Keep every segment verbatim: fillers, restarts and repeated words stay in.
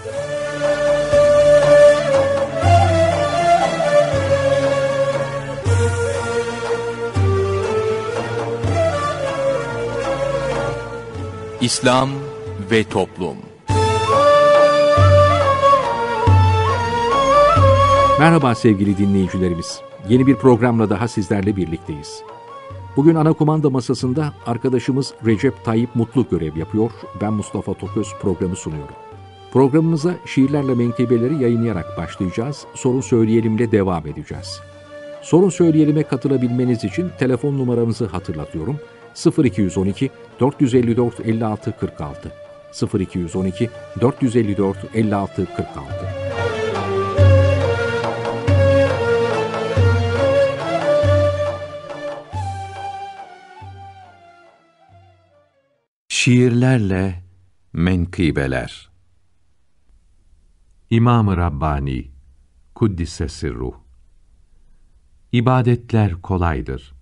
İslam ve Toplum. Merhaba sevgili dinleyicilerimiz. Yeni bir programla daha sizlerle birlikteyiz. Bugün ana kumanda masasında arkadaşımız Recep Tayyip Mutlu görev yapıyor. Ben Mustafa Toköz programı sunuyorum. Programımıza şiirlerle menkıbeleri yayınlayarak başlayacağız. Sorun Söyleyelim'le devam edeceğiz. Sorun Söyleyelim'e katılabilmeniz için telefon numaramızı hatırlatıyorum. sıfır iki on iki dört yüz elli dört elli altı kırk altı sıfır iki on iki dört yüz elli dört elli altı kırk altı. Şiirlerle menkıbeler. İmam-ı Rabbani Kuddise Sirruh. İbadetler kolaydır.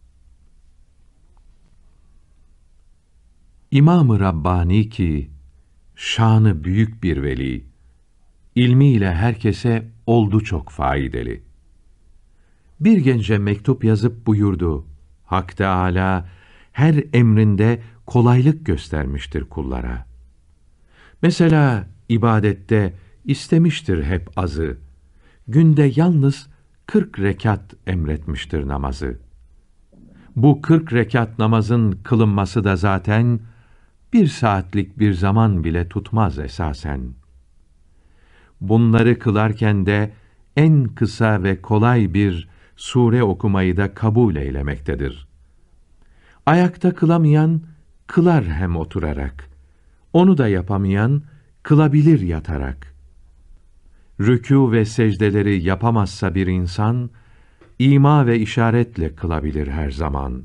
İmam-ı Rabbani ki, şanı büyük bir veli, ilmiyle herkese oldu çok faydalı. Bir gence mektup yazıp buyurdu, Hak Teâlâ her emrinde kolaylık göstermiştir kullara. Mesela ibadette istemiştir hep azı, günde yalnız kırk rekat emretmiştir namazı. Bu kırk rekat namazın kılınması da zaten, bir saatlik bir zaman bile tutmaz esasen. Bunları kılarken de en kısa ve kolay bir sure okumayı da kabul eylemektedir. Ayakta kılamayan, kılar hem oturarak. Onu da yapamayan, kılabilir yatarak. Rükû ve secdeleri yapamazsa bir insan, İma ve işaretle kılabilir her zaman.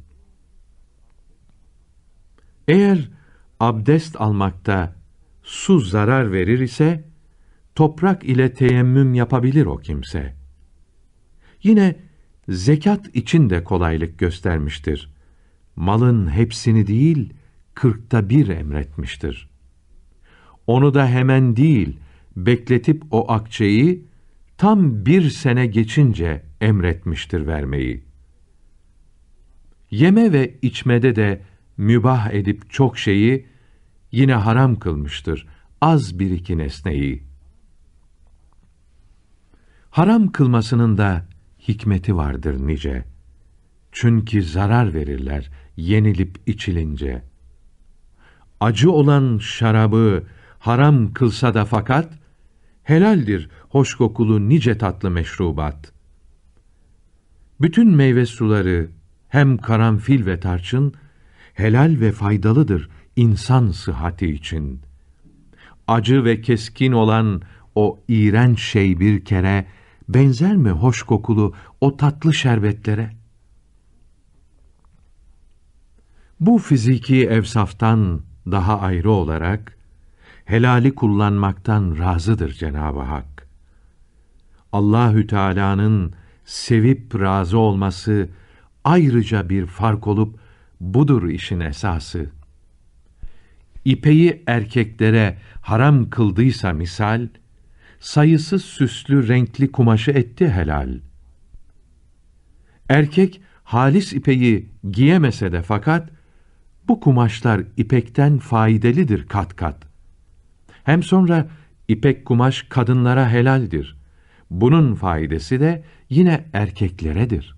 Eğer abdest almakta su zarar verir ise, toprak ile teyemmüm yapabilir o kimse. Yine zekat için de kolaylık göstermiştir. Malın hepsini değil, kırkta bir emretmiştir. Onu da hemen değil, bekletip o akçeyi, tam bir sene geçince emretmiştir vermeyi. Yeme ve içmede de mübah edip çok şeyi, yine haram kılmıştır az bir iki nesneyi. Haram kılmasının da hikmeti vardır nice. Çünkü zarar verirler yenilip içilince. Acı olan şarabı haram kılsa da fakat, helaldir hoş kokulu nice tatlı meşrubat. Bütün meyve suları, hem karanfil ve tarçın, helal ve faydalıdır insan sıhhati için. Acı ve keskin olan o iğrenç şey bir kere, benzer mi hoş kokulu o tatlı şerbetlere? Bu fiziki evsaftan daha ayrı olarak, helali kullanmaktan razıdır Cenab-ı Hak. Allahü Teâlâ'nın sevip razı olması ayrıca bir fark olup budur işin esası. İpeyi erkeklere haram kıldıysa misal, sayısız süslü renkli kumaşı etti helal. Erkek halis ipeyi giyemese de fakat, bu kumaşlar ipekten faydalıdır kat kat. Hem sonra ipek kumaş kadınlara helaldir. Bunun faydası de yine erkekleredir.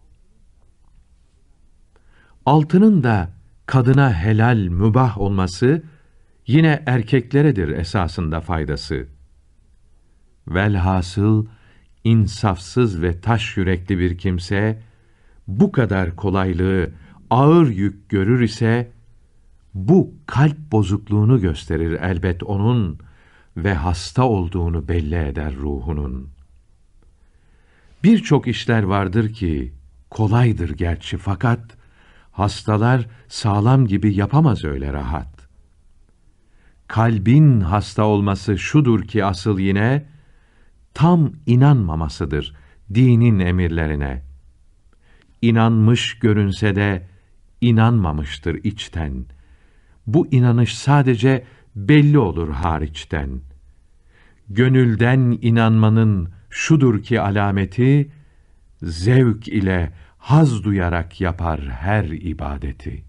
Altının da kadına helal mübah olması yine erkekleredir esasında faydası. Velhasıl insafsız ve taş yürekli bir kimse bu kadar kolaylığı ağır yük görür ise, bu kalp bozukluğunu gösterir elbet onun ve hasta olduğunu belli eder ruhunun. Birçok işler vardır ki kolaydır gerçi fakat hastalar sağlam gibi yapamaz öyle rahat. Kalbin hasta olması şudur ki asıl yine tam inanmamasıdır dinin emirlerine. İnanmış görünse de inanmamıştır içten. Bu inanış sadece belli olur hariçten. Gönülden inanmanın şudur ki alameti, zevk ile haz duyarak yapar her ibadeti.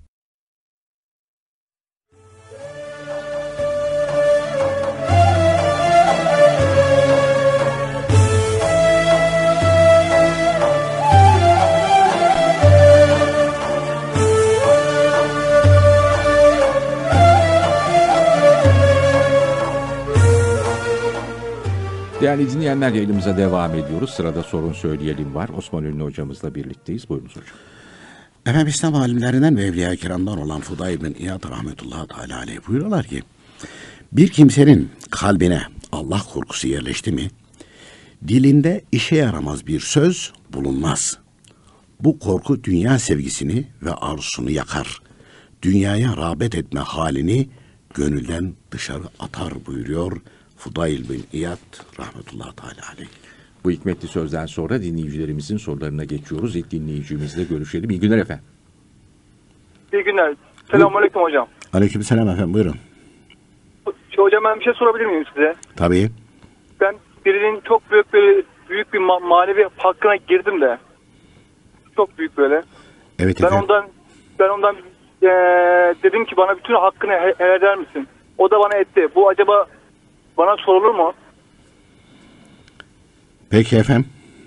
Değerli dinleyenler, yayınımıza devam ediyoruz. Sırada sorun söyleyelim var. Osman Ünlü hocamızla birlikteyiz. Buyurunuz hocam. Efendim, İslam alimlerinden ve evliya-i kiramdan olan Fudayl bin İyad rahmetullahi teala aleyh buyuruyorlar ki, bir kimsenin kalbine Allah korkusu yerleşti mi, dilinde işe yaramaz bir söz bulunmaz. Bu korku dünya sevgisini ve arzusunu yakar. Dünyaya rağbet etme halini gönülden dışarı atar buyuruyor Fudayl bin İyad rahmetullahi teala aleyh. Bu hikmetli sözden sonra dinleyicilerimizin sorularına geçiyoruz. İlk dinleyicimizle görüşelim. İyi günler efendim. İyi günler. Selamünaleyküm hocam. Aleykümselam efendim, buyurun. Hocam, ben bir şey sorabilir miyim size? Tabii. Ben birinin çok büyük bir büyük bir ma- manevi hakkına girdim de. Çok büyük böyle. Evet ben efendim. ondan ben ondan ee, dedim ki bana bütün hakkını he- helal eder misin? O da bana etti. Bu acaba bana sorulur mu? Peki efendim.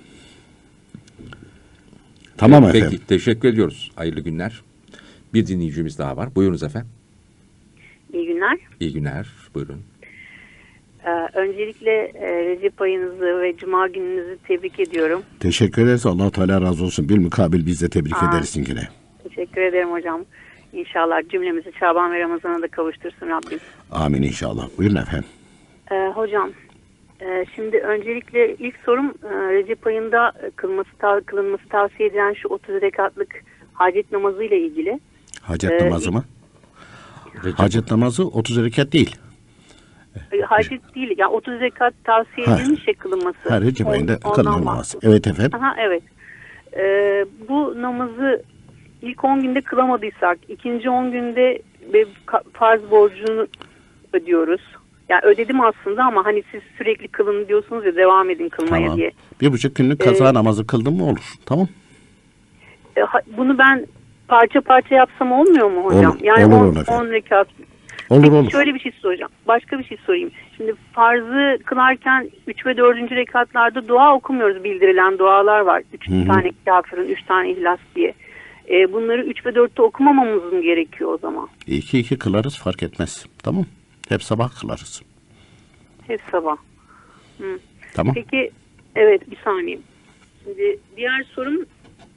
Tamam Peki, efendim. Peki, teşekkür ediyoruz. Hayırlı günler. Bir dinleyicimiz daha var. Buyurunuz efendim. İyi günler. İyi günler. Buyurun. Ee, öncelikle e, Recep ayınızı ve Cuma gününüzü tebrik ediyorum. Teşekkür ederiz. Allah Teala razı olsun. Bilmukabil biz de tebrik Aa, ederiz yine. Teşekkür ederim hocam. İnşallah cümlemizi Şaban ve Ramazan'a da kavuştursun Rabbim. Amin inşallah. Buyurun efendim. Ee, hocam, e, şimdi öncelikle ilk sorum e, Recep ayında kılması, ta, kılınması tavsiye edilen şu otuz rekatlık hacet namazı ile ilgili. Hacet Ee, namazı mı? Recep Hacet namazı otuz rekat değil. E, hacet değil, yani otuz rekat tavsiye Ha. edilmiş ya kılınması. Her Recep On- ayında ondan kılınan namaz. bahsediyorum. Evet efendim. Aha, evet. Ee, bu namazı ilk on günde kılamadıysak, ikinci on günde ve ka- farz borcunu ödüyoruz. Yani ödedim aslında ama hani siz sürekli kılın diyorsunuz ya, devam edin kılmaya Tamam. diye. Bir buçuk günlük kaza Ee, namazı kıldın mı olur. Tamam. E, ha- bunu ben parça parça yapsam olmuyor mu hocam? Olur, yani olur, on, olur efendim. on rekat. Olur Peki, olur. şöyle bir şey soracağım. Başka bir şey sorayım. Şimdi farzı kılarken üç ve dördüncü rekatlarda dua okumuyoruz. Bildirilen dualar var. üç tane kafirin, üç tane ihlas diye. E, bunları üç ve dörtte okumamamız mı gerekiyor o zaman? İki iki kılarız, fark etmez. Tamam. Hep sabah kılarız. Hep sabah. Hı. Tamam. Peki, evet, bir saniye. Şimdi diğer sorum,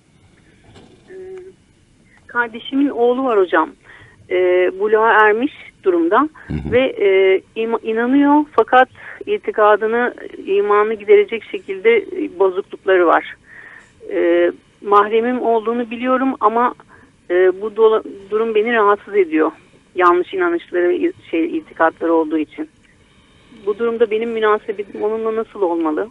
e, kardeşimin oğlu var hocam. E, buluğa ermiş durumda Hı hı. ve e, ima- inanıyor fakat itikadını, imanını giderecek şekilde e, bozuklukları var. E, mahremim olduğunu biliyorum ama e, bu dola- durum beni rahatsız ediyor. Yanlış inanışları ve şey, itikatları olduğu için. Bu durumda benim münasebetim onunla nasıl olmalı?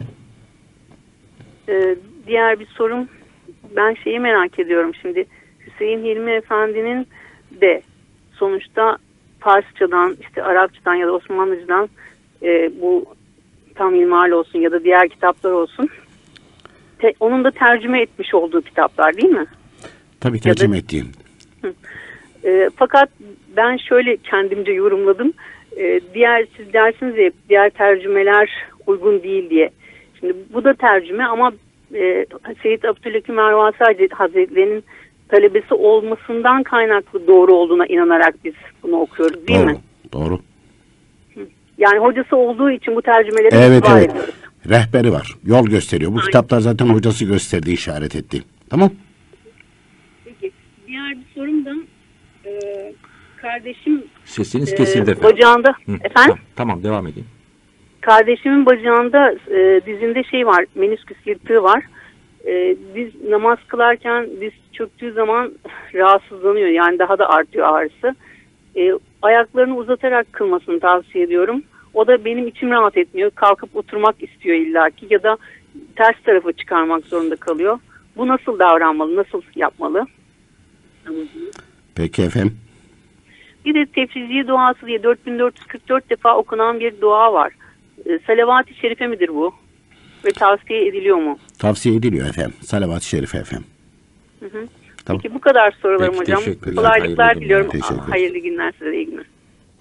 Ee, diğer bir sorum, ben şeyi merak ediyorum şimdi. Hüseyin Hilmi Efendi'nin de sonuçta Farsçadan, işte Arapçadan ya da Osmanlıcadan e, bu Tam İlmihal olsun ya da diğer kitaplar olsun, te, onun da tercüme etmiş olduğu kitaplar değil mi? Tabii tercüme ettiğim. E, fakat ben şöyle kendimce yorumladım. E, diğer siz dersiniz ya, diğer tercümeler uygun değil diye. Şimdi bu da tercüme ama e, Seyyid Abdülhakim Ervasi Hazretleri'nin talebesi olmasından kaynaklı doğru olduğuna inanarak biz bunu okuyoruz değil Doğru. mi? Doğru. Yani hocası olduğu için bu tercümeleri Evet itibar evet. ediyoruz. Rehberi var. Yol gösteriyor. Bu kitaplar zaten hocası gösterdi, işaret etti. Tamam. Peki. Diğer bir sorum da e, kardeşim Sesiniz e, kesildi efendim. bacağında Hı, efendim? Tamam, tamam, devam edin. Kardeşimin bacağında e, dizinde şey var, menisküs yırtığı var. E, diz namaz kılarken diz çöktüğü zaman rahatsızlanıyor. Yani daha da artıyor ağrısı. E, ayaklarını uzatarak kılmasını tavsiye ediyorum. O da benim içim rahat etmiyor. Kalkıp oturmak istiyor illaki ya da ters tarafa çıkarmak zorunda kalıyor. Bu nasıl davranmalı, nasıl yapmalı? Peki efendim. Bir de tefriziye duası diye dört bin dört yüz kırk dört defa okunan bir dua var. E, Salavat-ı Şerife midir bu? Ve tavsiye ediliyor mu? Tavsiye ediliyor efendim. Salavat-ı Şerife efendim. Hı hı. Tamam. Peki bu kadar sorularım Peki, hocam. teşekkürler. Kolaylıklar Hayırlı diliyorum. günler. Teşekkür Hayırlı günler size de, iyi günler.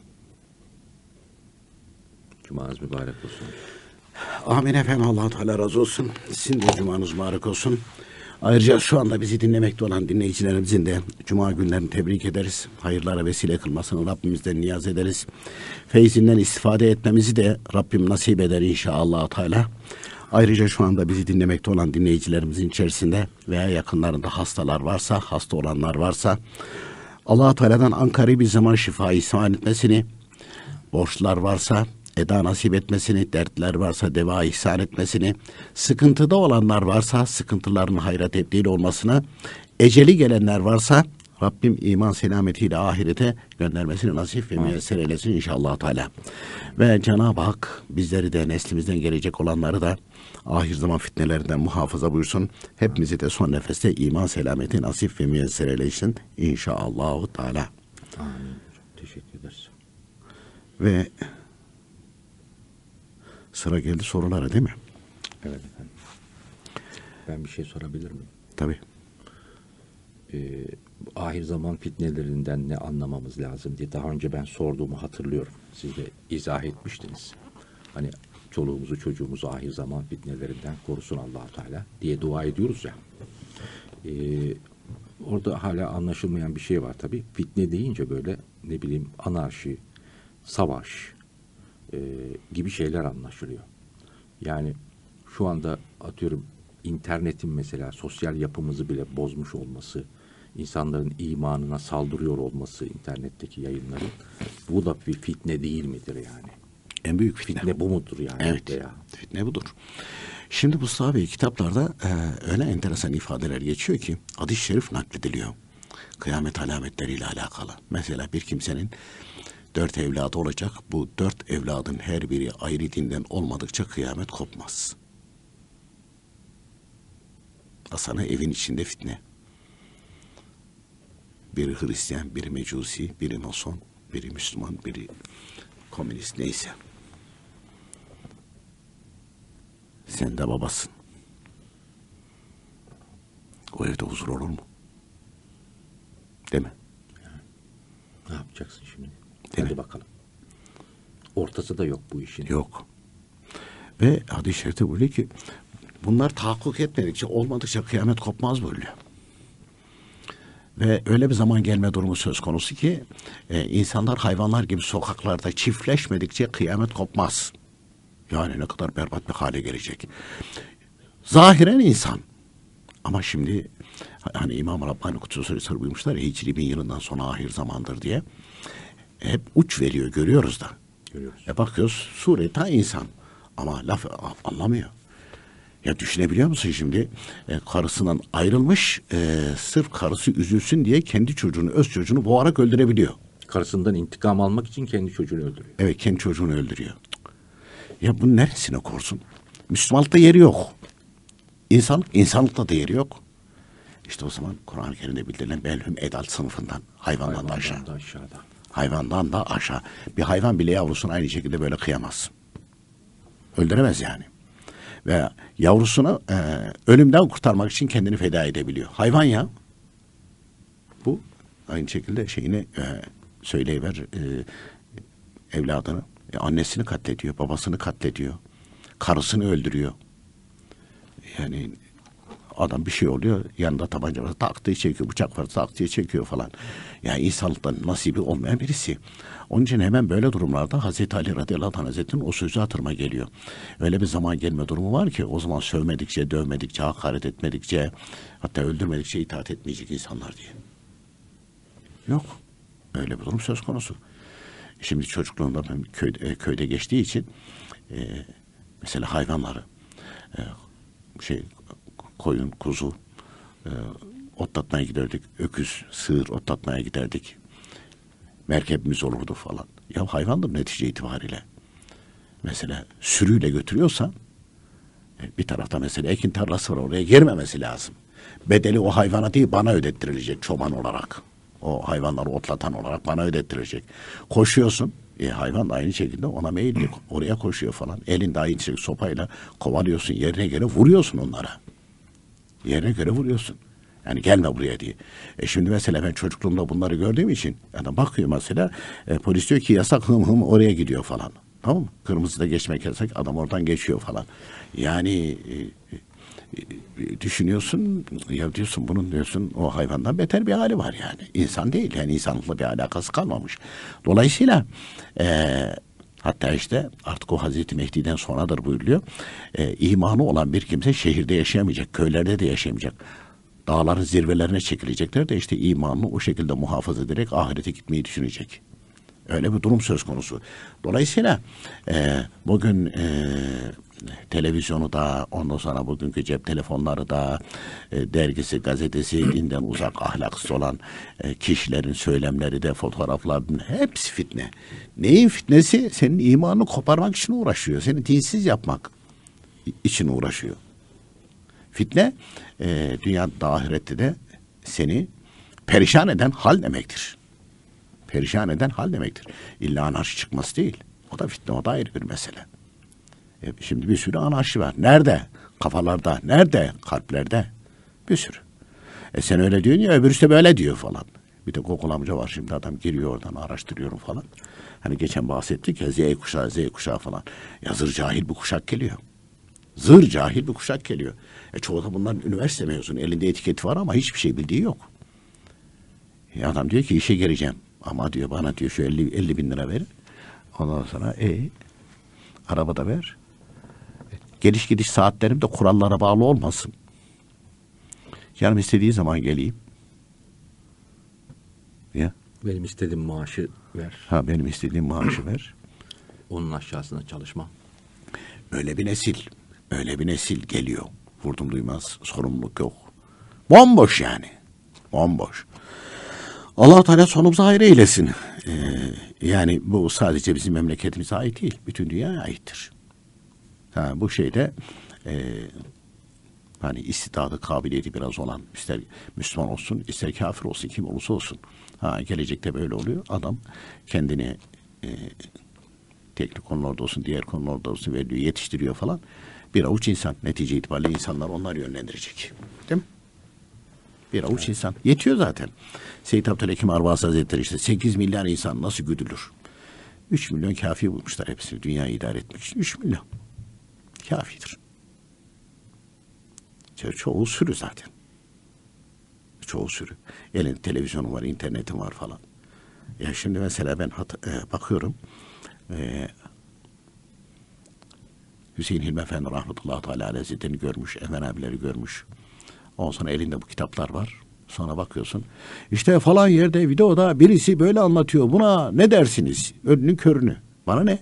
Cumanız mübarek olsun. Amin efendim. Allah-u Teala razı olsun. Sizin de cumanız mübarek olsun. Ayrıca şu anda bizi dinlemekte olan dinleyicilerimizin de cuma günlerini tebrik ederiz. Hayırlara vesile kılmasını Rabbimizden niyaz ederiz. Feyzinden istifade etmemizi de Rabbim nasip eder inşallah Teala. Ayrıca şu anda bizi dinlemekte olan dinleyicilerimizin içerisinde veya yakınlarında hastalar varsa, hasta olanlar varsa Allah-u Teala'dan ankari bir zaman şifa ihsan etmesini, borçlar varsa eda nasip etmesini, dertler varsa deva ihsan etmesini, sıkıntıda olanlar varsa sıkıntıların hayra tebdil olmasını, eceli gelenler varsa Rabbim iman selametiyle ahirete göndermesini nasip ve müyesser eylesin inşallah Teala. Ve Cenab-ı Hak bizleri de neslimizden gelecek olanları da ahir zaman fitnelerinden muhafaza buyursun. Hepimizi de son nefeste iman selameti nasip ve müyesser eylesin inşallah Teala. Amin. Teşekkür ederiz. Ve sıra geldi sorulara değil mi? Evet efendim. Ben bir şey sorabilir miyim? Tabii. Ee, ahir zaman fitnelerinden ne anlamamız lazım diye daha önce ben sorduğumu hatırlıyorum. Siz de izah etmiştiniz. Hani çoluğumuzu çocuğumuzu ahir zaman fitnelerinden korusun Allah-u Teala diye dua ediyoruz ya. Ee, orada hala anlaşılmayan bir şey var tabii. Fitne deyince böyle ne bileyim anarşi, savaş e, gibi şeyler anlaşılıyor. Yani şu anda atıyorum internetin mesela sosyal yapımızı bile bozmuş olması, insanların imanına saldırıyor olması internetteki yayınların, bu da bir fitne değil midir yani? En büyük fitne. Fitne bu mudur yani? Evet. Ya. Fitne budur. Şimdi Mustafa Bey kitaplarda e, öyle enteresan ifadeler geçiyor ki hadis-i şerif naklediliyor. Kıyamet alametleriyle alakalı. Mesela bir kimsenin dört evladı olacak. Bu dört evladın her biri ayrı dinden olmadıkça kıyamet kopmaz. Asana evin içinde fitne. Biri Hristiyan, biri Mecusi, biri Mason, biri Müslüman, biri komünist, neyse. Sen de babasın. O evde huzur olur mu? Değil mi? Ne yapacaksın şimdi? Değil Hadi mi? bakalım. Ortası da yok bu işin. Yok. Ve hadis-i şerifte buyuruyor ki bunlar tahakkuk etmedikçe, olmadıkça kıyamet kopmaz buyuruyor. Ve öyle bir zaman gelme durumu söz konusu ki e, insanlar hayvanlar gibi sokaklarda çiftleşmedikçe kıyamet kopmaz. Yani ne kadar berbat bir hale gelecek. Zahiren insan. Ama şimdi hani İmam-ı Rabbani Kutsu Suresi buyurmuşlar ya, Hicri bin yılından sonra ahir zamandır diye. Hep uç veriyor, görüyoruz da. Görüyoruz. E bakıyoruz sure ta insan. Ama laf anlamıyor. Ya düşünebiliyor musun şimdi? E, karısından ayrılmış, e, sırf karısı üzülsün diye kendi çocuğunu, öz çocuğunu boğarak öldürebiliyor. Karısından intikam almak için kendi çocuğunu öldürüyor. Evet, kendi çocuğunu öldürüyor. Ya bunun neresine korsun? Müslümanlıkta yeri yok. İnsan, insanlıkta da yeri yok. İşte o zaman Kur'an-ı Kerim'de bildirilen belhum edal sınıfından, hayvandan, Hayvandan da aşağı. da aşağıda. Hayvandan da aşağı. Bir hayvan bile yavrusunu aynı şekilde böyle kıyamaz. Öldüremez yani. Ve yavrusunu e, ölümden kurtarmak için kendini feda edebiliyor. Hayvan ya. Bu aynı şekilde şeyini e, söyleyiver e, evladını. E, annesini katlediyor, babasını katlediyor. Karısını öldürüyor. Yani adam bir şey oluyor, yanında tabanca var, tak diye çekiyor, bıçak var, tak diye çekiyor falan. Yani insanlıktan nasibi olmayan birisi. Onun için hemen böyle durumlarda Hazreti Ali radıyallahu anh hazretleri'nin o sözü hatırıma geliyor. Öyle bir zaman gelme durumu var ki o zaman sövmedikçe, dövmedikçe, hakaret etmedikçe, hatta öldürmedikçe itaat etmeyecek insanlar diye. Yok. Öyle bir durum söz konusu. Şimdi çocukluğumda ben köyde, köyde geçtiği için e, mesela hayvanları e, şey koyun, kuzu e, otlatmaya giderdik. Öküz, sığır otlatmaya giderdik. Merkebimiz olurdu falan. Ya hayvandır netice itibariyle. Mesela sürüyle götürüyorsan e, bir tarafta mesela ekin tarlası var, oraya girmemesi lazım. Bedeli o hayvana değil bana ödettirilecek çoban olarak. O hayvanları otlatan olarak bana ödettirilecek. Koşuyorsun. E, hayvan da aynı şekilde ona meyilli. Oraya koşuyor falan. Elinde aynı şekilde sopayla kovalıyorsun. Yerine göre vuruyorsun onlara. Yerine göre vuruyorsun. Yani gelme buraya diye. E şimdi mesela ben çocukluğumda bunları gördüğüm için adam bakıyor mesela e, polis diyor ki yasak, hım hım oraya gidiyor falan. Tamam mı? Kırmızıda geçmek yasak, adam oradan geçiyor falan. Yani e, e, düşünüyorsun ya, diyorsun bunun diyorsun o hayvandan beter bir hali var yani. İnsan değil yani, insanlıkla bir alakası kalmamış. Dolayısıyla e, hatta işte artık o Hazreti Mehdi'den sonradır buyuruluyor. E, imanı olan bir kimse şehirde yaşayamayacak, köylerde de yaşayamayacak. Dağların zirvelerine çekilecekler de işte imanını o şekilde muhafaza ederek ahirete gitmeyi düşünecek. Öyle bir durum söz konusu. Dolayısıyla e, bugün e, televizyonu da, ondan sonra bugünkü cep telefonları da, e, dergisi, gazetesi, dinden uzak, ahlaksız olan e, kişilerin söylemleri de, fotoğraflar, hepsi fitne. Neyin fitnesi? Senin imanını koparmak için uğraşıyor. Seni dinsiz yapmak için uğraşıyor. Fitne, e, dünyada, ahirette de seni perişan eden hal demektir. Perişan eden hal demektir. İlla anarşi çıkması değil. O da fitne, o da ayrı bir mesele. E, şimdi bir sürü anarşi var. Nerede? Kafalarda. Nerede? Kalplerde. Bir sürü. E sen öyle diyorsun ya, öbürüsü de böyle diyor falan. Bir de Gokul amca var şimdi, adam giriyor oradan, araştırıyorum falan. Hani geçen bahsettik ya, Z kuşağı, Z kuşağı falan. Ya zır cahil bir kuşak geliyor. Zır cahil bir kuşak geliyor. E çoğu da bunların üniversite mezunu. Elinde etiketi var ama hiçbir şey bildiği yok. E adam diyor ki işe gireceğim. Ama diyor bana diyor şu elli, elli bin lira verin. Ondan sonra e arabada ver. Geliş gidiş saatlerim de kurallara bağlı olmasın. Canım istediği zaman geleyim. Ya. Benim istediğim maaşı ver. Ha, benim istediğim maaşı ver. Onun aşağısında çalışma. Öyle bir nesil. Öyle bir nesil geliyor. Vurdum duymaz. Sorumluluk yok. Bomboş yani. Bomboş. Allah-u Teala sonumuzu hayır eylesin. Ee, yani bu sadece bizim memleketimize ait değil. Bütün dünyaya aittir. Ha, bu şeyde e, hani istidadı, kabiliyeti biraz olan, ister Müslüman olsun, ister kafir olsun, kim olursa olsun. Ha, gelecekte böyle oluyor. Adam kendini e, teknik konularda olsun, diğer konularda olsun veriyor, yetiştiriyor falan. Bir avuç insan. Netice itibariyle insanlar onlar yönlendirecek. Değil mi? Bir avuç evet. insan. Yetiyor zaten. Seyyid Abdülhakim Arvas Hazretleri işte sekiz milyar insan nasıl güdülür? üç milyon kafi bulmuşlar hepsini dünyayı idare etmek için. üç milyon. Kafidir. Ço- çoğu sürü zaten. Çoğu sürü. Elinde televizyonu var, internetin var falan. Ya şimdi mesela ben hat- e, bakıyorum e, Hüseyin Hilmi Efendi rahmetullahi teala hazretlerini görmüş, Emen abileri görmüş. Ondan sonra elinde bu kitaplar var. Sonra bakıyorsun. İşte falan yerde videoda birisi böyle anlatıyor. Buna ne dersiniz? Önünü körünü. Bana ne?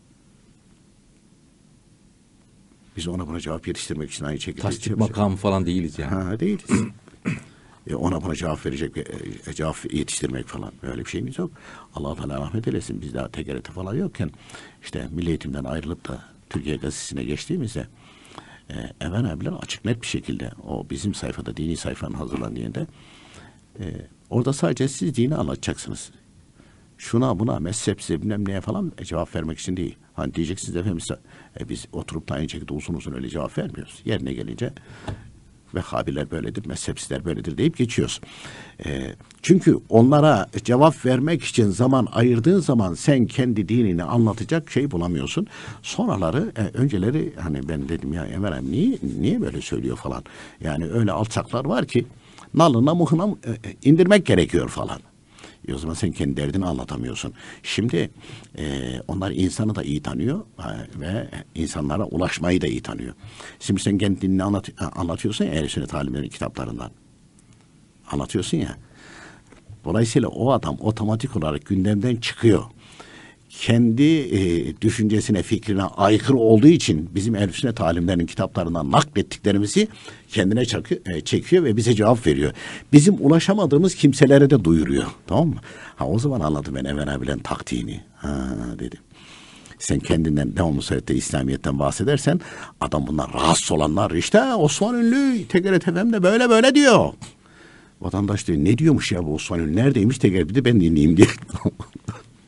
Biz ona buna cevap yetiştirmek için aynı şekilde. Tasdik makamı falan değiliz yani. Ha, değiliz. e, ona buna cevap verecek, e, cevap yetiştirmek falan. Böyle bir şeyimiz yok. Allah-u Teala rahmet eylesin. Biz daha T G R T falan yokken işte Milli Eğitim'den ayrılıp da Türkiye Gazetesi'ne geçtiğimizde e, Emen abiler açık net bir şekilde o bizim sayfada, dini sayfanın hazırlandığında e, orada sadece siz dini anlatacaksınız. Şuna buna mezhepse bilmem neye falan e, cevap vermek için değil. Hani diyeceksiniz efendim e, biz oturup da aynı şekilde uzun uzun öyle cevap vermiyoruz. Yerine gelince Vehhabiler böyledir, mezhepsizler böyledir deyip geçiyoruz. E, çünkü onlara cevap vermek için zaman ayırdığın zaman sen kendi dinini anlatacak şey bulamıyorsun. Sonraları, e, önceleri hani ben dedim ya Emel abi niye, niye böyle söylüyor falan. Yani öyle alçaklar var ki nalına muhına e, indirmek gerekiyor falan. E o zaman sen kendi derdini anlatamıyorsun. Şimdi e, onlar insanı da iyi tanıyor e, ve insanlara ulaşmayı da iyi tanıyor. Şimdi sen kendi dinini anlat, anlatıyorsun ya, Ehl-i Sünnet alimlerin kitaplarından. Anlatıyorsun ya. Dolayısıyla o adam otomatik olarak gündemden çıkıyor. Kendi e, düşüncesine, fikrine aykırı olduğu için bizim Ehl-i Sünnet alimlerinin kitaplarından naklettiklerimizi kendine çakıyor, e, çekiyor ve bize cevap veriyor. Bizim ulaşamadığımız kimselere de duyuruyor. Tamam mı? Ha, o zaman anladım ben Emen abilerin taktiğini. Ha dedim. Sen kendinden devamlı surette İslamiyet'ten bahsedersen adam bunlar rahatsız olanlar işte Osman Ünlü T G R T F M'de böyle böyle diyor. Vatandaş diyor ne diyormuş ya bu Osman Ünlü neredeymiş T G R T'de ben dinleyeyim diye.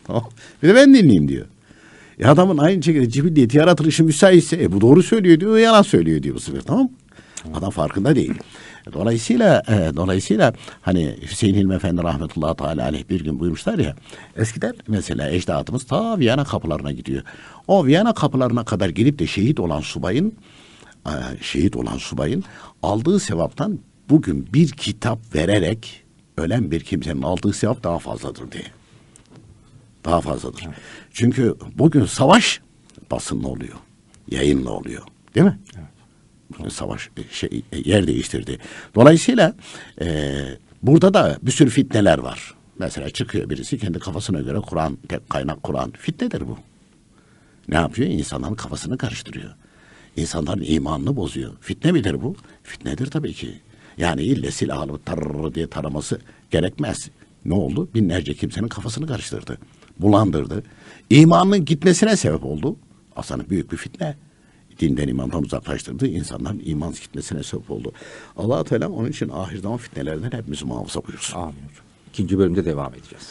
Tamam. Bir de ben dinleyeyim diyor. E adamın aynı şekilde cibilliyeti yaratılışı müsaitse e bu doğru söylüyor diyor, yalan söylüyor diyor bu sefer, tamam mı? Adam farkında değil. Dolayısıyla e, dolayısıyla hani Hüseyin Hilmi Efendi rahmetullahi teala aleyh bir gün buyurmuşlar ya, eskiden mesela ecdadımız ta Viyana kapılarına gidiyor. O Viyana kapılarına kadar gelip de şehit olan subayın e, şehit olan subayın aldığı sevaptan bugün bir kitap vererek ölen bir kimsenin aldığı sevap daha fazladır diye. Daha fazladır. Evet. Çünkü bugün savaş basınla oluyor. Yayınla oluyor. Değil mi? Evet. Bugün savaş şey, yer değiştirdi. Dolayısıyla e, burada da bir sürü fitneler var. Mesela çıkıyor birisi kendi kafasına göre Kur'an, tek kaynak Kur'an. Fitnedir bu. Ne yapıyor? İnsanların kafasını karıştırıyor. İnsanların imanını bozuyor. Fitne midir bu? Fitnedir tabii ki. Yani ille silahlı tarrrr diye taraması gerekmez. Ne oldu? Binlerce kimsenin kafasını karıştırdı. Bulandırdı. İmanının gitmesine sebep oldu. Aslında büyük bir fitne. Dinden, imandan uzaklaştırdı. İnsanların iman gitmesine sebep oldu. Allah-u Teala onun için ahir zaman fitnelerden hepimizi muhafaza buyursun. Amin hocam. İkinci bölümde devam edeceğiz.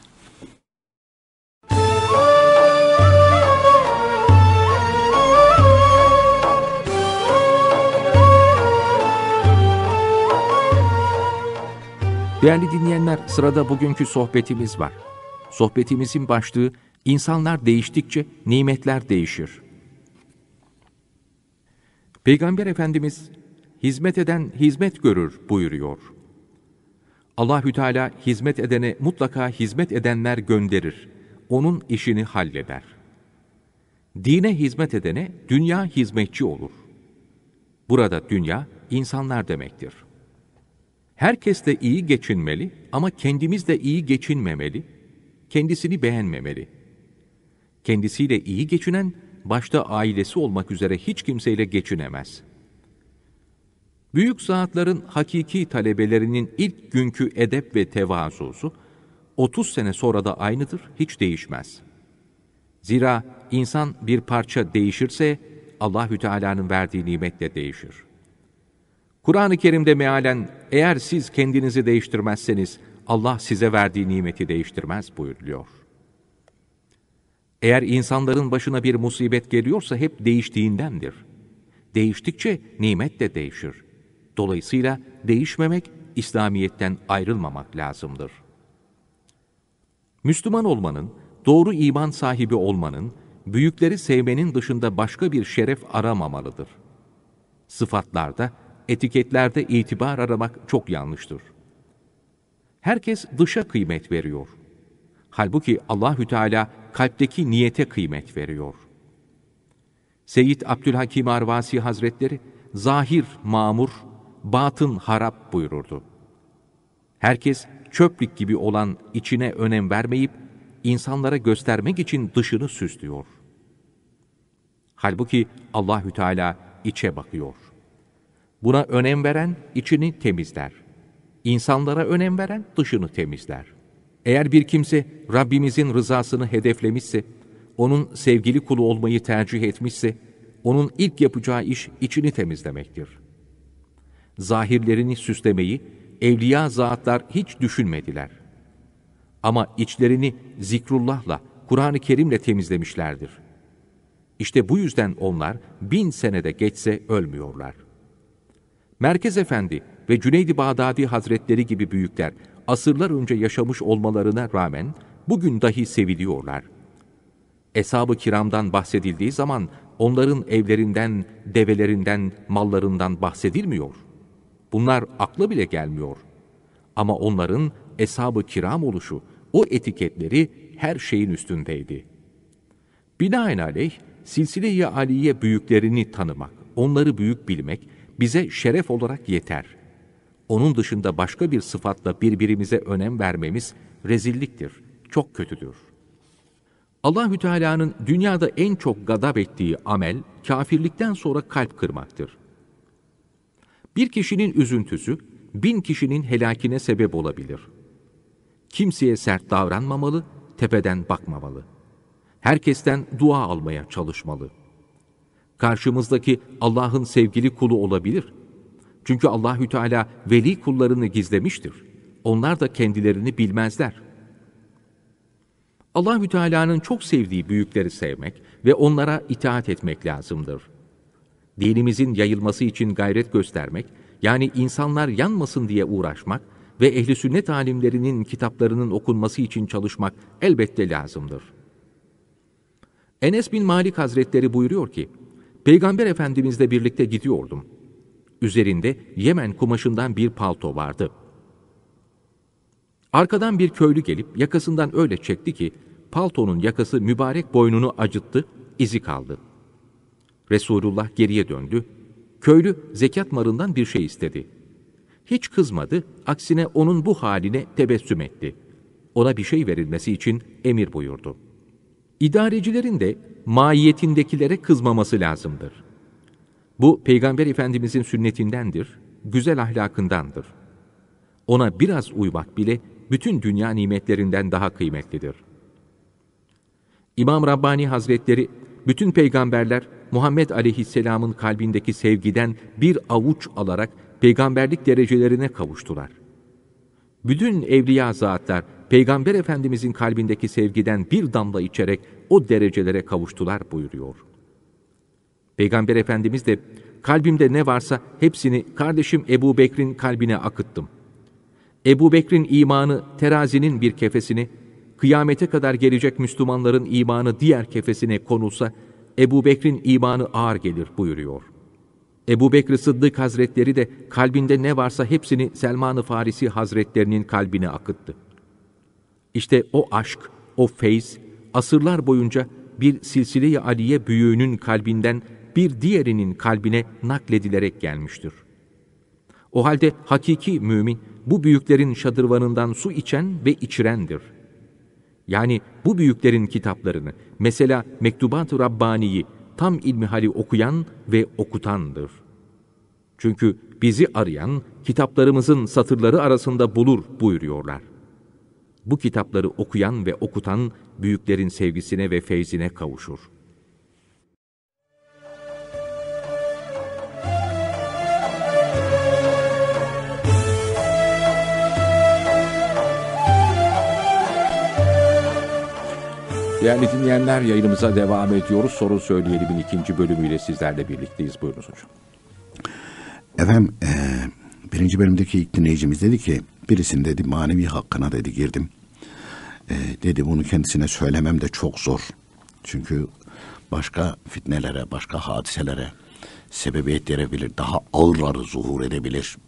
Değerli dinleyenler, sırada bugünkü sohbetimiz var. Sohbetimizin başlığı, insanlar değiştikçe nimetler değişir. Peygamber Efendimiz, hizmet eden hizmet görür buyuruyor. Allahü Teala hizmet edene mutlaka hizmet edenler gönderir. Onun işini halleder. Dine hizmet edene dünya hizmetçi olur. Burada dünya, insanlar demektir. Herkes de iyi geçinmeli ama kendimiz de iyi geçinmemeli, kendisini beğenmemeli. Kendisiyle iyi geçinen, başta ailesi olmak üzere hiç kimseyle geçinemez. Büyük zatların hakiki talebelerinin ilk günkü edep ve tevazusu, otuz sene sonra da aynıdır, hiç değişmez. Zira insan bir parça değişirse, Allahü Teala'nın verdiği nimetle değişir. Kur'an-ı Kerim'de mealen, eğer siz kendinizi değiştirmezseniz, Allah size verdiği nimeti değiştirmez buyuruluyor. Eğer insanların başına bir musibet geliyorsa hep değiştiğindendir. Değiştikçe nimet de değişir. Dolayısıyla değişmemek, İslamiyet'ten ayrılmamak lazımdır. Müslüman olmanın, doğru iman sahibi olmanın, büyükleri sevmenin dışında başka bir şeref aramamalıdır. Sıfatlarda, etiketlerde itibar aramak çok yanlıştır. Herkes dışa kıymet veriyor. Halbuki Allahü Teala kalpteki niyete kıymet veriyor. Seyyid Abdülhakim Arvasi Hazretleri, zahir mamur, batın harap buyururdu. Herkes çöplük gibi olan içine önem vermeyip, insanlara göstermek için dışını süslüyor. Halbuki Allahü Teala içe bakıyor. Buna önem veren içini temizler. İnsanlara önem veren dışını temizler. Eğer bir kimse Rabbimizin rızasını hedeflemişse, onun sevgili kulu olmayı tercih etmişse, onun ilk yapacağı iş içini temizlemektir. Zahirlerini süslemeyi evliya zatlar hiç düşünmediler. Ama içlerini zikrullahla, Kur'an-ı Kerim'le temizlemişlerdir. İşte bu yüzden onlar bin senede geçse ölmüyorlar. Merkez Efendi ve Cüneyd-i Bağdadi Hazretleri gibi büyükler, asırlar önce yaşamış olmalarına rağmen bugün dahi seviliyorlar. Eshab-ı kiramdan bahsedildiği zaman onların evlerinden, develerinden, mallarından bahsedilmiyor. Bunlar akla bile gelmiyor. Ama onların eshab-ı kiram oluşu, o etiketleri her şeyin üstündeydi. Binaenaleyh, silsile-i aliye büyüklerini tanımak, onları büyük bilmek bize şeref olarak yeter. Onun dışında başka bir sıfatla birbirimize önem vermemiz rezilliktir, çok kötüdür. Allahü Teala'nın dünyada en çok gadap ettiği amel, kafirlikten sonra kalp kırmaktır. Bir kişinin üzüntüsü, bin kişinin helakine sebep olabilir. Kimseye sert davranmamalı, tepeden bakmamalı. Herkesten dua almaya çalışmalı. Karşımızdaki Allah'ın sevgili kulu olabilir. Çünkü Allahü Teala veli kullarını gizlemiştir. Onlar da kendilerini bilmezler. Allahü Teala'nın çok sevdiği büyükleri sevmek ve onlara itaat etmek lazımdır. Dinimizin yayılması için gayret göstermek, yani insanlar yanmasın diye uğraşmak ve ehli sünnet alimlerinin kitaplarının okunması için çalışmak elbette lazımdır. Enes bin Malik Hazretleri buyuruyor ki, Peygamber Efendimizle birlikte gidiyordum. Üzerinde Yemen kumaşından bir palto vardı. Arkadan bir köylü gelip yakasından öyle çekti ki, paltonun yakası mübarek boynunu acıttı, izi kaldı. Resulullah geriye döndü. Köylü zekat malından bir şey istedi. Hiç kızmadı, aksine onun bu haline tebessüm etti. Ona bir şey verilmesi için emir buyurdu. İdarecilerin de maiyetindekilere kızmaması lazımdır. Bu, Peygamber Efendimizin sünnetindendir, güzel ahlakındandır. Ona biraz uymak bile bütün dünya nimetlerinden daha kıymetlidir. İmam Rabbani Hazretleri, bütün peygamberler Muhammed Aleyhisselam'ın kalbindeki sevgiden bir avuç alarak peygamberlik derecelerine kavuştular. Bütün evliya zatlar Peygamber Efendimizin kalbindeki sevgiden bir damla içerek o derecelere kavuştular buyuruyor. Peygamber Efendimiz de kalbimde ne varsa hepsini kardeşim Ebu Bekir'in kalbine akıttım. Ebu Bekir'in imanı terazinin bir kefesine, kıyamete kadar gelecek Müslümanların imanı diğer kefesine konulsa, Ebu Bekir'in imanı ağır gelir buyuruyor. Ebu Bekir Sıddık Hazretleri de kalbinde ne varsa hepsini Selman-ı Farisi Hazretlerinin kalbine akıttı. İşte o aşk, o feyz, asırlar boyunca bir silsile-i aliye büyüğünün kalbinden bir diğerinin kalbine nakledilerek gelmiştir. O halde hakiki mümin, bu büyüklerin şadırvanından su içen ve içirendir. Yani bu büyüklerin kitaplarını, mesela Mektubat-ı Rabbani'yi tam ilmihali okuyan ve okutandır. Çünkü bizi arayan, kitaplarımızın satırları arasında bulur buyuruyorlar. Bu kitapları okuyan ve okutan, büyüklerin sevgisine ve feyzine kavuşur. Değerli dinleyenler, yayınımıza devam ediyoruz. Soru Söyleyelim'in ikinci bölümüyle sizlerle birlikteyiz. Buyurunuz hocam. Efendim, e, birinci bölümdeki ilk dinleyicimiz dedi ki, birisinin dedi manevi hakkına dedi girdim. E, dedi bunu kendisine söylemem de çok zor. Çünkü başka fitnelere, başka hadiselere sebebiyet verebilir. Daha ağırları zuhur edebilir.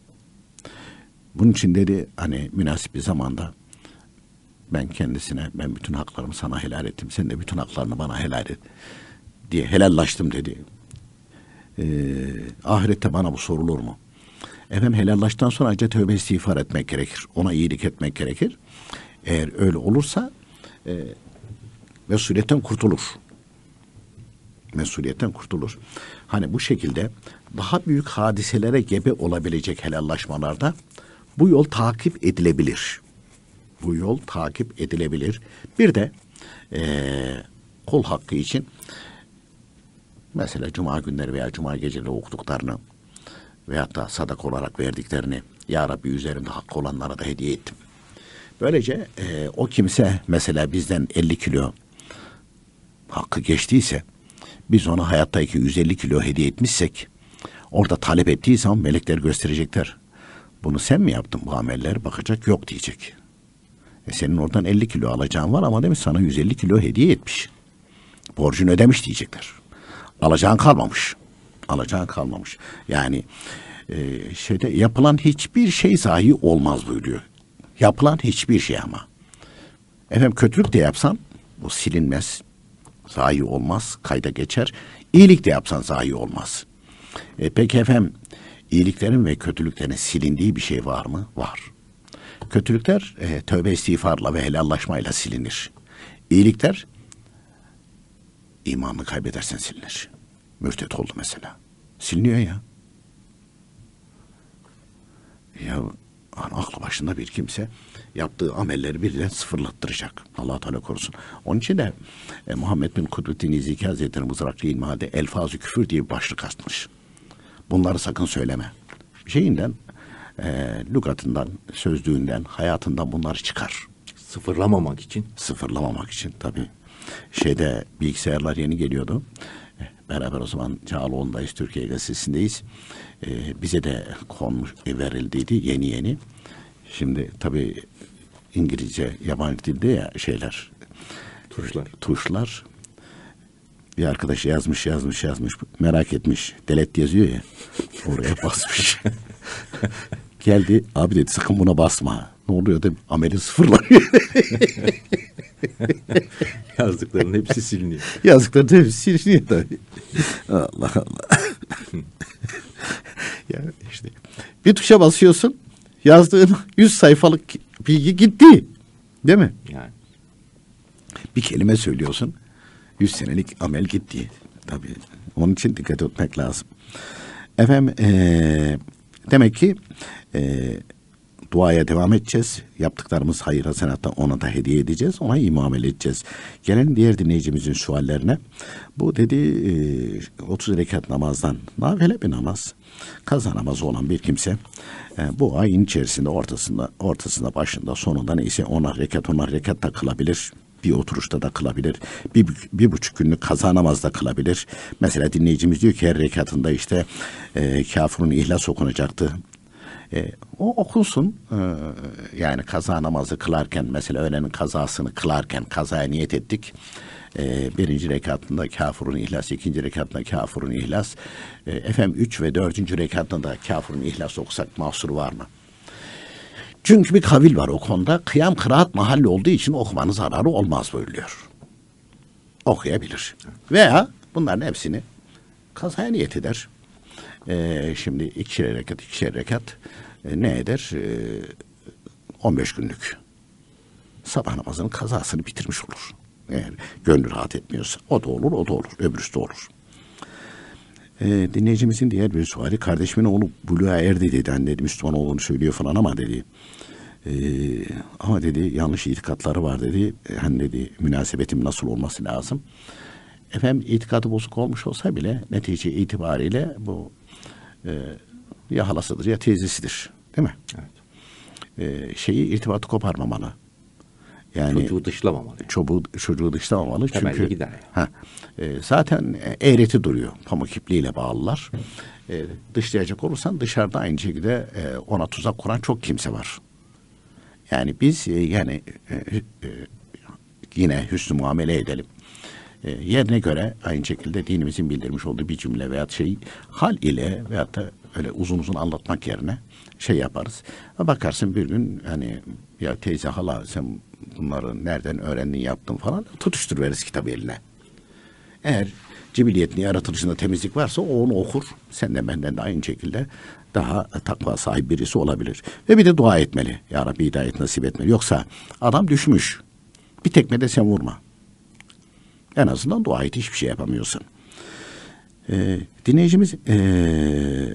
Bunun için dedi hani münasip bir zamanda ben kendisine, ben bütün haklarımı sana helal ettim, sen de bütün haklarını bana helal et diye helallaştım dedi. Ee, ahirette bana bu sorulur mu? Efendim helallaştıktan sonra ayrıca tövbe istiğfar etmek gerekir. Ona iyilik etmek gerekir. Eğer öyle olursa e, mesuliyetten kurtulur. Mesuliyetten kurtulur. Hani bu şekilde daha büyük hadiselere gebe olabilecek helallaşmalarda bu yol takip edilebilir. Bu yol takip edilebilir. Bir de e, kul hakkı için mesela cuma günleri veya cuma geceleri okuduklarını veyahut da sadak olarak verdiklerini Ya Rabbi üzerinde hakkı olanlara da hediye ettim. Böylece e, o kimse mesela bizden elli kilo hakkı geçtiyse biz ona hayattaki yüz elli kilo hediye etmişsek orada talep ettiği zaman melekler gösterecekler. Bunu sen mi yaptın bu ameller? Bakacak, yok diyecek. E senin oradan elli kilo alacağın var ama demiş sana yüz elli kilo hediye etmiş. Borcunu ödemiş diyecekler. Alacağın kalmamış. Alacağın kalmamış. Yani e, şeyde yapılan hiçbir şey zayi olmaz buyuruyor. Yapılan hiçbir şey ama. Efendim kötülük de yapsan bu silinmez. Zayi olmaz. Kayda geçer. İyilik de yapsan zayi olmaz. E, peki efendim iyiliklerin ve kötülüklerin silindiği bir şey var mı? Var. Kötülükler e, tövbe istiğfarla ve helallaşmayla silinir. İyilikler imanını kaybedersen silinir. Mürtet oldu mesela. Siliniyor ya. Ya aklı başında bir kimse yaptığı amelleri birden sıfırlattıracak. Allah Teala korusun. Onun için de e, Muhammed bin Kudrettin İziki Hazretleri Mızraklı İlmihal'de elfaz-ı küfür diye bir başlık atmış. Bunları sakın söyleme. Şeyinden, e, lügatından, sözlüğünden, hayatından bunları çıkar. Sıfırlamamak için. Sıfırlamamak için tabii. Şeyde bilgisayarlar yeni geliyordu. Beraber o zaman Çağaloğlu'ndayız, Türkiye Gazetesi'ndeyiz. Ee, bize de konmuş, verildiydi yeni yeni. Şimdi tabii İngilizce, yabancı dilde ya şeyler. Tuşlar. Tuşlar. Bir arkadaş yazmış, yazmış, yazmış. Merak etmiş. Delete yazıyor ya. Oraya basmış. Geldi. Abi dedi sakın buna basma. Ne oluyor dedim. Ameli sıfırlanıyor. Yazdıklarının hepsi siliniyor. Yazdıkların hepsi siliniyor tabii. Allah Allah. Ya işte bir tuşa basıyorsun. Yazdığın yüz sayfalık bilgi gitti. Değil mi? Yani. Bir kelime söylüyorsun. Yüz senelik amel gitti. Tabii. Onun için dikkat etmek lazım. Efendim ee, demek ki ee, duaya devam edeceğiz. Yaptıklarımız hayır hasenatta ona da hediye edeceğiz. Ona iyi muamele edeceğiz. Gelen diğer dinleyicimizin suallerine. Bu dedi e, otuz rekat namazdan nafile bir namaz. Kaza namazı olan bir kimse e, bu ayın içerisinde ortasında ortasında başında sonunda neyse onar rekat onar rekat da kılabilir. Bir oturuşta da kılabilir. Bir, bir buçuk günlük kaza namazda kılabilir. Mesela dinleyicimiz diyor ki her rekatında işte e, Kafirun İhlas okunacaktı. E, o okunsun. E, yani kaza namazı kılarken mesela öğlenin kazasını kılarken kazaya niyet ettik. E, birinci rekatında Kafirun İhlas, ikinci rekatında Kafirun İhlas. E, efendim üç ve dördüncü rekatında da Kafirun İhlas okusak mahsur var mı? Çünkü bir kavil var o konuda. Kıyam kıraat mahalli olduğu için okumanın zararı olmaz buyuruyor. Okuyabilir. Veya bunların hepsini kazaya niyet eder. Ee, şimdi ikişer rekat, ikişer rekat e, ne eder? Ee, on beş günlük sabah namazının kazasını bitirmiş olur. Eğer gönlü rahat etmiyorsa. O da olur, o da olur. Öbürüsü de olur. Ee, dinleyicimizin diğer bir suali, kardeşimin oğlu buluğa erdi dedi. Hani dedi Müslüman olduğunu söylüyor falan ama dedi. Ee, ama dedi yanlış itikatları var dedi. Hani dedi münasebetim nasıl olması lazım? Efendim itikadı bozuk olmuş olsa bile netice itibariyle bu e, ya halasıdır ya teyzesidir. Değil mi? Evet. Ee, şeyi irtibatı koparmamalı. Yani çocuğu dışlamamalı. Çocuğu, çocuğu dışlamamalı. Temelli çünkü gider yani. ha, e, zaten eğreti duruyor. Pamuk ipliğiyle bağlılar. E, dışlayacak olursan dışarıda aynı şekilde e, ona tuzak kuran çok kimse var. Yani biz e, yani e, e, yine hüsnü muamele edelim. E, yerine göre aynı şekilde dinimizin bildirmiş olduğu bir cümle veya şey hal ile veyahut da öyle uzun uzun anlatmak yerine şey yaparız. Bakarsın bir gün hani ya teyze hala sen bunları nereden öğrendin yaptın falan tutuştur veririz kitabı eline. Eğer cibiliyetli yaratılışında temizlik varsa o onu okur. Sen de benden de aynı şekilde daha takva sahibi birisi olabilir. Ve bir de dua etmeli. Ya Rabbi hidayet nasip etmeli. Yoksa adam düşmüş. Bir tekme de sen vurma. En azından dua et, hiçbir şey yapamıyorsun. Ee, dinleyicimiz ee,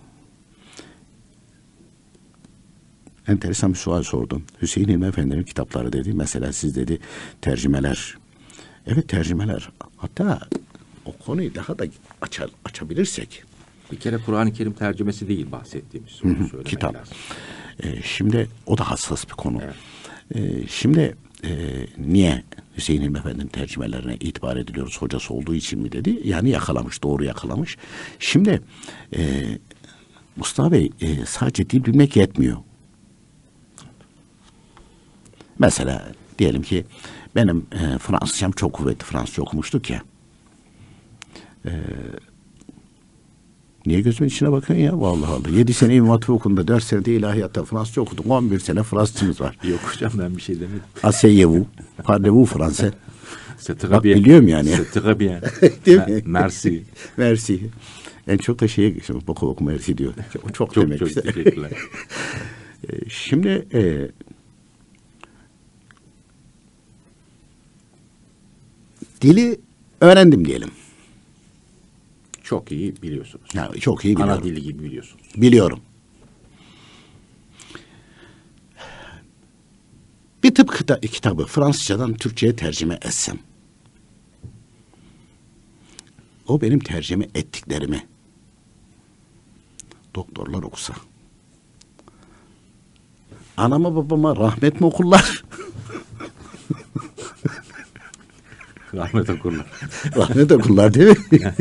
enteresan bir sual sordu. Hüseyin İlmi Efendi'nin kitapları dedi. Mesela siz dedi tercümeler. Evet tercümeler. Hatta o konuyu daha da açar, açabilirsek. Bir kere Kur'an-ı Kerim tercümesi değil bahsettiğimiz. Onu söylemek Kitap. lazım. Ee, şimdi o da hassas bir konu. Evet. Ee, şimdi e, niye Hüseyin İlmi Efendi'nin tercümelerine itibar ediliyoruz? Hocası olduğu için mi dedi? Yani yakalamış, doğru yakalamış. Şimdi e, Mustafa Bey e, sadece dil bilmek yetmiyor. Mesela diyelim ki benim e, Fransızcam çok kuvvetli. Fransızca okumuştuk ya. E, niye gözümün içine bakıyorsun ya? Vallahi Allah. Yedi sene İmam Hatip Okulu'nda, dört sene de ilahiyatta Fransızca okudum. On bir sene Fransızcamız var. Yok hocam ben bir şey demedim. Asseyez-vous. Parlez-vous français. C'est très Bak bien. biliyorum yani. C'est très bien. Değil Ha, mi? Merci. Merci. En çok da şeye boku boku merci diyor. Çok, çok, Çok demek çok işte. teşekkürler. E, Şimdi e, dili öğrendim diyelim. Çok iyi biliyorsunuz. Yani çok iyi biliyorum. Ana dili gibi biliyorsunuz. Biliyorum. Bir tıp kita- kitabı Fransızcadan Türkçe'ye tercüme etsem. O benim tercüme ettiklerimi doktorlar okusa. Anama babama rahmet mi okurlar? Rahmet okurlar. Rahmet okurlar değil mi?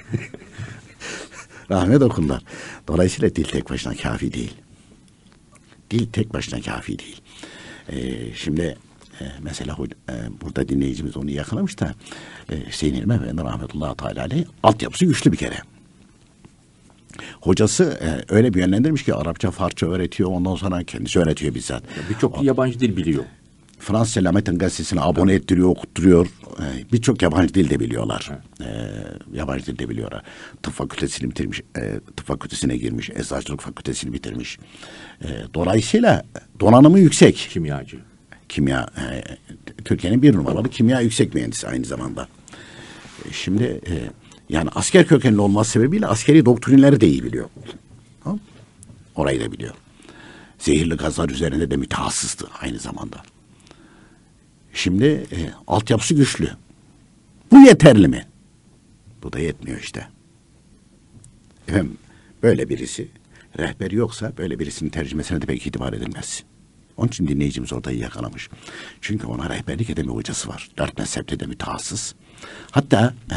Rahmet okurlar. Dolayısıyla dil tek başına kafi değil. Dil tek başına kafi değil. Ee, şimdi e, mesela e, burada dinleyicimiz onu yakalamış da e, Hüseyin İlmi Efendi rahmetullahi teala aleyh altyapısı güçlü bir kere. Hocası e, öyle bir yönlendirmiş ki Arapça, Farsça öğretiyor, ondan sonra kendisi öğretiyor bizzat. Birçok yabancı dil biliyor. Fransız Selamettin Gazetesi'ne abone ettiriyor, okutturuyor. Ee, Birçok yabancı dil de biliyorlar. Ee, yabancı dil de biliyorlar. Tıp fakültesini bitirmiş, e, tıp fakültesine girmiş, eczacılık fakültesini bitirmiş. Ee, dolayısıyla donanımı yüksek. Kimyacı. Kimya, e, Türkiye'nin bir numaralı kimya yüksek mühendisi aynı zamanda. E, şimdi e, yani asker kökenli olması sebebiyle askeri doktrinleri de iyi biliyor. Tamam? Orayı da biliyor. Zehirli gazlar üzerinde de mütehassıstı aynı zamanda. Şimdi e, altyapısı güçlü. Bu yeterli mi? Bu da yetmiyor işte. Efendim, böyle birisi, rehberi yoksa böyle birisinin tercümesine de pek itibar edilmez. Onun için dinleyicimiz orada iyi yakalamış. Çünkü ona rehberlik eden bir hocası var. Dört mezhepte de mütehassıs. Hatta e,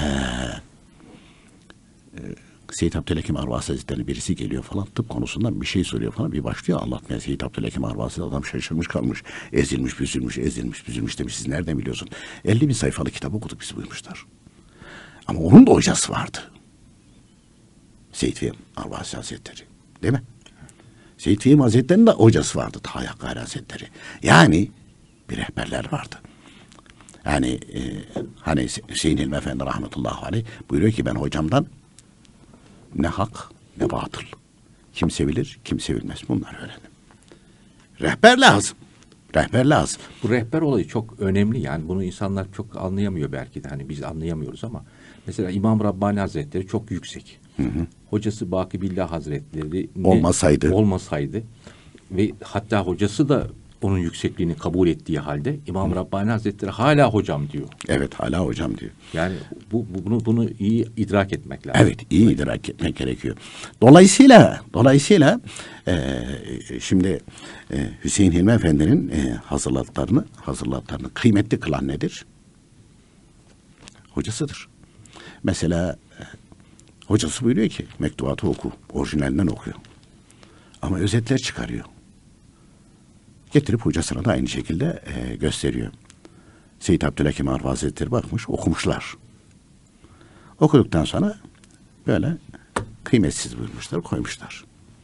e, Seyyid Abdülhakim Arvasi Hazretleri'nin birisi geliyor falan, tıp konusundan bir şey soruyor falan, bir başlıyor anlatmaya. Seyyid Abdülhakim Arvasi adam şaşırmış kalmış. Ezilmiş, büzülmüş, ezilmiş, büzülmüş demiş. Siz nereden biliyorsun? elli bin sayfalık kitap okuduk biz buyurmuşlar. Ama onun da hocası vardı. Seyyid Fehim Arvasi Hazretleri. Değil mi? Seyyid Fehim Hazretleri'nin de hocası vardı. Taha Hakkari Hazretleri. Yani bir rehberler vardı. Yani e, hani Hüseyin İlmi Efendi rahmetullahi aleyh buyuruyor ki ben hocamdan ne hak ne batıl. Kim sevilir, kim sevilmez. Bunları öğrendim. Rehber lazım. Rehber lazım. Bu rehber olayı çok önemli. Yani bunu insanlar çok anlayamıyor belki de. Hani biz anlayamıyoruz ama mesela İmam Rabbani Hazretleri çok yüksek. Hı hı. Hocası Baki Billah Hazretleri olmasaydı olmasaydı ve hatta hocası da onun yüksekliğini kabul ettiği halde İmam Rabbani Hazretleri hala hocam diyor. Evet, hala hocam diyor. Yani bu, bu bunu bunu iyi idrak etmek lazım. Evet, iyi idrak etmek gerekiyor. Dolayısıyla dolayısıyla e, şimdi e, Hüseyin Hilmi Efendi'nin e, hazırlatlarını hazırlatlarını kıymetli kılan nedir? Hocasıdır. Mesela e, hocası buyuruyor ki mektubatı oku, orijinalinden okuyor. Ama özetler çıkarıyor. Getirip hocasına da aynı şekilde e, gösteriyor. Seyyid Abdülhakim Arvasi Hazretleri bakmış, okumuşlar. Okuduktan sonra böyle kıymetsiz buyurmuşlar, koymuşlar.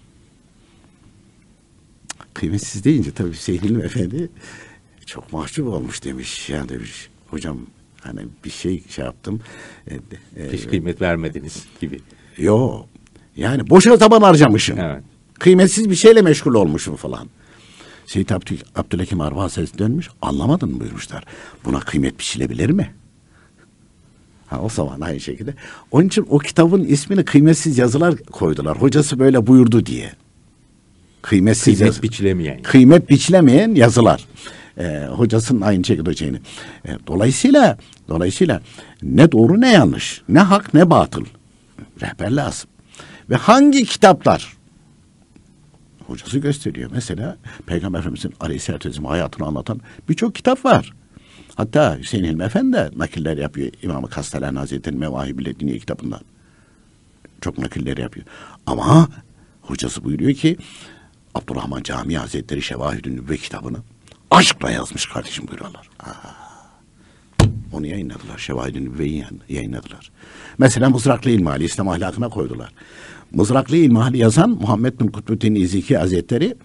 Kıymetsiz deyince tabii Hüseyin İlmi Efendi çok mahcup olmuş demiş. Yani demiş, hocam hani bir şey şey yaptım. E, e, Hiç kıymet vermediniz gibi. Yo, yani boşa zaman harcamışım. Evet. Kıymetsiz bir şeyle meşgul olmuşum falan. Seyyid Abdül, Abdülhakim Arvasi Hazretleri dönmüş, anlamadın mı buyurmuşlar. Buna kıymet biçilebilir mi? Ha, o zaman aynı şekilde. Onun için o kitabın ismini kıymetsiz yazılar koydular. Hocası böyle buyurdu diye. Kıymetsiz Kıymet yazı, biçilemeyen. Yani. Kıymet biçilemeyen yazılar. Ee, hocasının aynı şekilde şeyini. Ee, dolayısıyla dolayısıyla ne doğru ne yanlış, ne hak ne batıl. Rehber lazım. Ve hangi kitaplar? Hocası gösteriyor. Mesela Peygamber Efendimiz'in Aleyhisselatü Vesselam hayatını anlatan birçok kitap var. Hatta Hüseyin Hilmi Efendi de nakiller yapıyor. İmam-ı Kastalani Hazretleri'nin Mevahib-i Lediniye kitabından. Çok nakiller yapıyor. Ama hocası buyuruyor ki Abdurrahman Camii Hazretleri Şevahid-i Nübüvve kitabını aşkla yazmış kardeşim buyuruyorlar. Aa, onu yayınladılar. Şevahid-i Nübüvve'yi yayınladılar. Mesela Mızraklı İlmihali İslam ahlakına koydular. Mızraklı İlmihali yazan Muhammed bin Kutbuddin İziki Hazretleri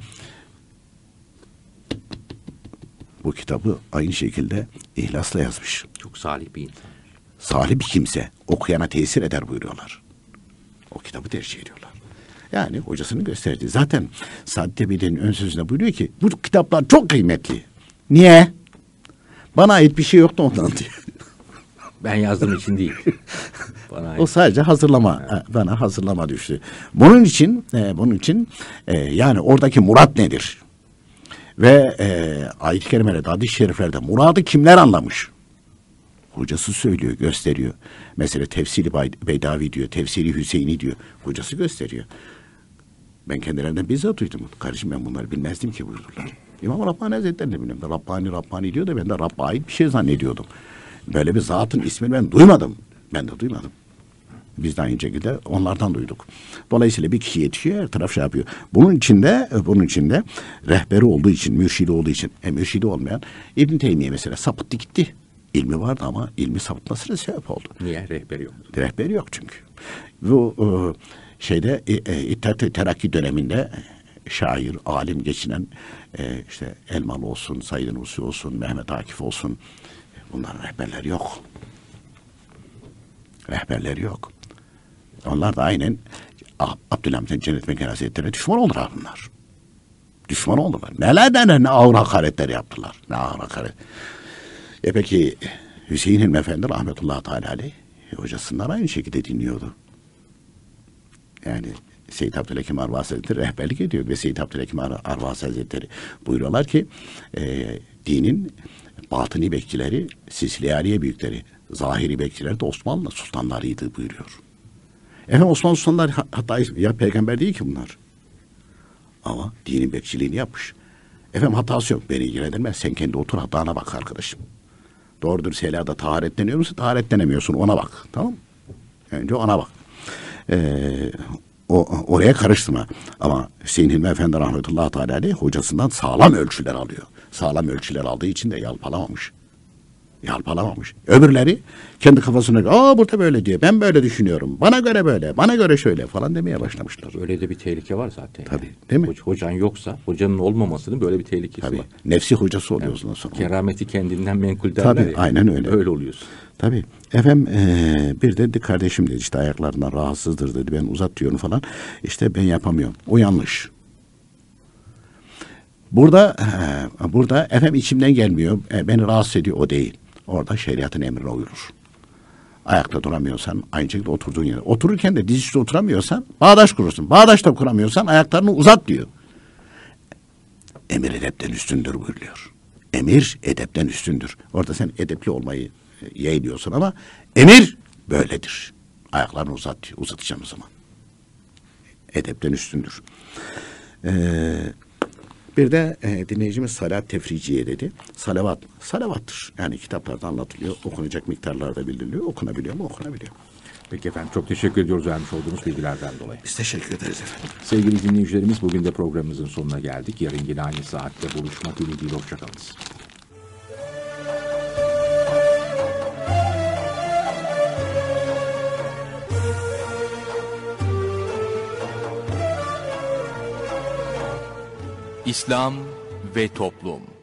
bu kitabı aynı şekilde ihlasla yazmış. Çok salih bir insan. Salih bir kimse okuyana tesir eder buyuruyorlar. O kitabı tercih ediyorlar. Yani hocasını gösterdi. Zaten Saadet Ebu'nun ön sözünde buyuruyor ki bu kitaplar çok kıymetli. Niye? Bana ait bir şey yoktu ondan diyor. Ben yazdığım için değil. Bana o sadece hazırlama, evet. Bana hazırlama düştü. Bunun için, e, bunun için e, yani oradaki murat nedir? Ve e, ayet-i kerimelerde, hadis-i şeriflerde muradı kimler anlamış? Hocası söylüyor, gösteriyor. Mesela tefsiri Beydavi diyor, tefsiri Hüseyin'i diyor. Hocası gösteriyor. Ben kendilerinden bizzat duydum. Kardeşim ben bunları bilmezdim ki buyurdular. İmam Rabbani Hazretleri'ni de bilmiyorum. Rabbani Rabbani diyor da ben de Rabb'a ait bir şey zannediyordum. Böyle bir zatın ismini ben duymadım. Ben de duymadım. Biz de aynı şekilde onlardan duyduk. Dolayısıyla bir kişi yetişiyor, her taraf şey yapıyor. Bunun içinde, bunun içinde rehberi olduğu için, mürşidi olduğu için, e, mürşidi olmayan İbn Teymiye mesela sapıttı gitti. İlmi vardı ama ilmi sapıtmasına sebep oldu. Niye rehberi yok? Rehberi yok çünkü. Bu e, şeyde e, e, İttihat Terakki döneminde şair, alim geçinen e, işte Elmalı olsun, Said Nursi olsun, Mehmet Akif olsun, bunların rehberleri yok. Rehberleri yok. Onlar da aynen Abdülhamid'in Cennet Mekan Hazretleri'ne düşman oldular bunlar. Düşman oldular. Neler ne ağır hakaretler yaptılar. Ne ağır hakaret. E peki Hüseyin Hilmi Efendi rahmetullahi teala aleyh hocasından aynı şekilde dinliyordu. Yani Seyyid Abdülhakim Arvasi Hazretleri rehberlik ediyor ve Seyyid Abdülhakim Arvasi Hazretleri buyuruyorlar ki e, dinin batıni bekçileri Siciliyariye büyükleri, zahiri bekçileri de Osmanlı sultanlarıydı buyuruyor. Efendim Osmanlı sultanları hatta ya peygamber değil ki bunlar. Ama dinin bekçiliğini yapmış. Efendim hatası yok. Beni ilgilendirmez. Sen kendi otur hatana bak arkadaşım. Doğrudur selada taharetleniyor musun? Taharetlenemiyorsun. Ona bak. Tamam mı? Önce ona bak. Ee, o, oraya karıştırma. Ama Hüseyin Hilmi Efendi rahmetullahi teala aleyh hocasından sağlam ölçüler alıyor. Sağlam ölçüler aldığı için de yalpalamamış. Yalpalamamış. Öbürleri kendi kafasına göre aa burada böyle diyor. Ben böyle düşünüyorum. Bana göre böyle. Bana göre şöyle falan demeye başlamışlar. Öyle de bir tehlike var zaten. Tabii. Yani. Değil mi? Hoca, hocanın yoksa hocanın olmamasının böyle bir tehlikesi Tabii. var. Nefsi hocası oluyorsun Yani, sonra. kerameti kendinden menkul derler. Tabii. Ya. Aynen öyle. Öyle oluyorsun. Tabii. Efendim ee, bir de dedi, kardeşim dedi işte ayaklarından rahatsızdır dedi. Ben uzat diyorum falan. İşte ben yapamıyorum. O yanlış. Burada e, burada efendim içimden gelmiyor. E, beni rahatsız ediyor. O değil. Orada şeriatın emrine uyulur. Ayakta duramıyorsan aynı şekilde oturduğun yere. Otururken de diz üstü oturamıyorsan bağdaş kurursun. Bağdaş da kuramıyorsan ayaklarını uzat diyor. Emir edepten üstündür buyuruyor. Emir edepten üstündür. Orada sen edepli olmayı yeğliyorsun ama emir böyledir. Ayaklarını uzat diyor. Uzatacağım o zaman. Edepten üstündür. Eee Bir de e, dinleyicimiz salat tefriciye dedi. Salavat, salavattır. Yani kitaplarda anlatılıyor. Okunacak miktarlarda bildiriliyor. Okunabiliyor mu? Okunabiliyor. Peki efendim çok teşekkür ediyoruz vermiş olduğunuz bilgilerden dolayı. Biz teşekkür ederiz efendim. Sevgili dinleyicilerimiz bugün de programımızın sonuna geldik. Yarın yine aynı saatte buluşmak ümidiyle hoşçakalınız. İslam ve Toplum.